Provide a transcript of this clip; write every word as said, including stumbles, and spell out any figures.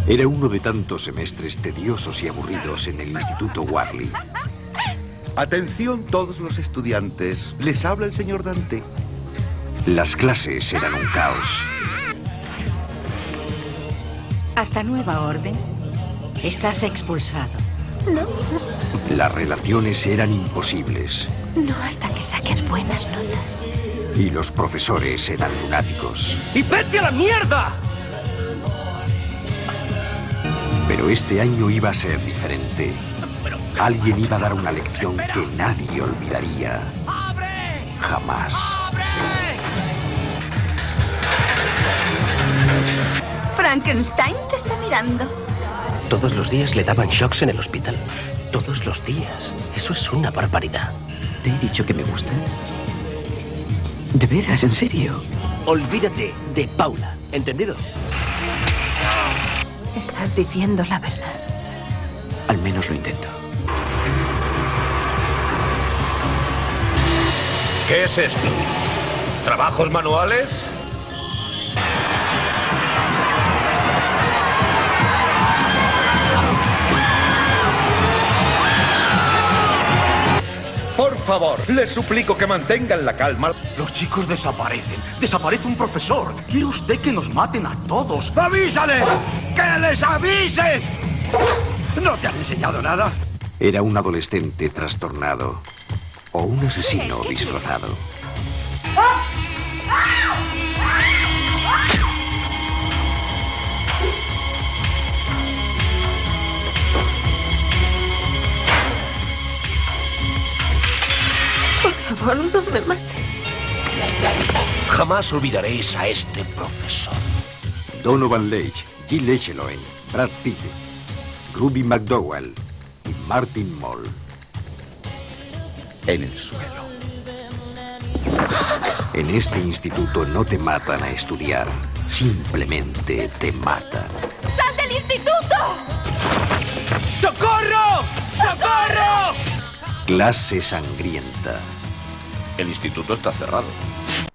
Era uno de tantos semestres tediosos y aburridos en el Instituto Warley. Atención todos los estudiantes. Les habla el señor Dante. Las clases eran un caos. Hasta nueva orden. Estás expulsado. No. Las relaciones eran imposibles. No hasta que saques buenas notas. Y los profesores eran lunáticos. ¡Y vete a la mierda! Pero este año iba a ser diferente. Alguien iba a dar una lección que nadie olvidaría. Jamás. Frankenstein te está mirando. Todos los días le daban shocks en el hospital. Todos los días. Eso es una barbaridad. Te he dicho que me gustas. ¿De veras? ¿En serio? Olvídate de Paula. ¿Entendido? Estás diciendo la verdad. Al menos lo intento. ¿Qué es esto? ¿Trabajos manuales? Por favor, les suplico que mantengan la calma. Los chicos desaparecen. Desaparece un profesor. ¿Quiere usted que nos maten a todos? ¡Avísale! ¡Que les avises! ¿No te han enseñado nada? Era un adolescente trastornado. O un asesino disfrazado. Por favor, no me mates. Jamás olvidaréis a este profesor. Donovan Leitch, Jill Echeloen, Brad Pitt, Ruby McDowell y Martin Mull. En el suelo. En este instituto no te matan a estudiar, simplemente te matan. ¡Sal del instituto! ¡Socorro! ¡Socorro! Clase sangrienta. El instituto está cerrado.